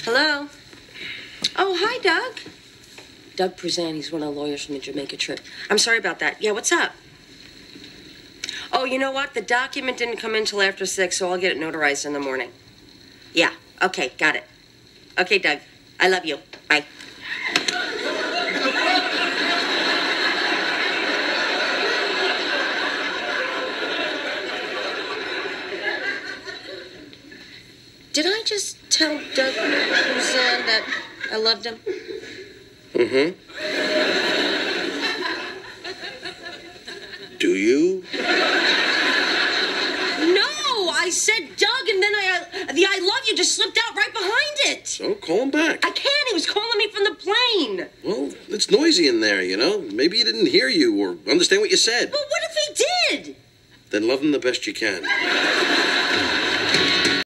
Hello? Oh, hi, Doug. Doug Prezan, he's one of the lawyers from the Jamaica trip. I'm sorry about that. Yeah, what's up? Oh, you know what? The document didn't come in till after 6, so I'll get it notarized in the morning. Yeah, okay, got it. Okay, Doug, I love you. Bye. Did I just tell Doug Prezan that I loved him? Mm-hmm. Do you? No, I said Doug, and then the I love you just slipped out right behind it. So call him back. I can't. He was calling me from the plane. Well, it's noisy in there, you know. Maybe he didn't hear you or understand what you said. But what if he did? Then love him the best you can.